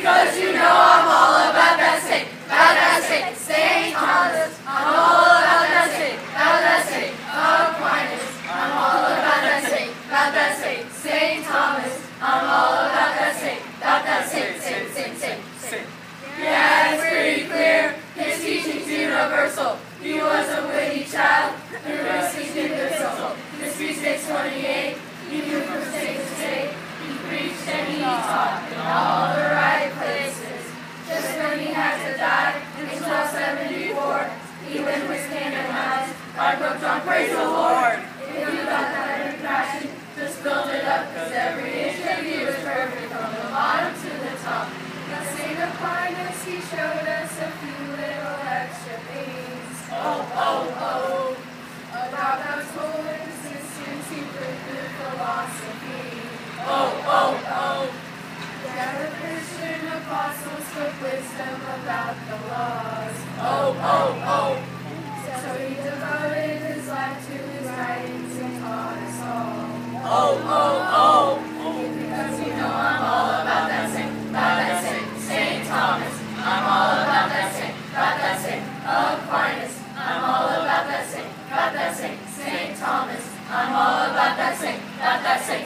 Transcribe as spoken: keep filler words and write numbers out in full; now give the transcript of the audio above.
Because you know I'm all about that saint, about that saint, Saint Thomas. I'm all about that saint, about that saint, Aquinas. I'm all about that saint, about that saint, Saint Thomas. I'm all about that saint, about that saint, saint, saint, saint, saint. Yeah, it's pretty clear. His teaching's universal. He was a witty child who received the epistle. His feast days twenty-eight. He moved from state to state. He preached and he taught in all the right places. Just when he had to die in twelve seventy-four, he went was canonized by Pope John. Praise the Lord. If you got that in passion, just build it up, because every inch of you is perfect from the bottom to the top. The Saint Aquinas, he showed us a few little extra things. Oh, oh, oh. About household existence, he proved the philosophy. Oh, oh, oh. That the Christian apostles took wisdom about the laws. Oh, oh, oh. So he devoted his life to his writings and taught us all. Oh, oh, oh. Because you know I'm all about that saint, about that saint, Saint Thomas. I'm all about that saint, about that saint, Aquinas. I'm all about that saint, about that saint, Saint Thomas. I'm all about that saint, about that saint.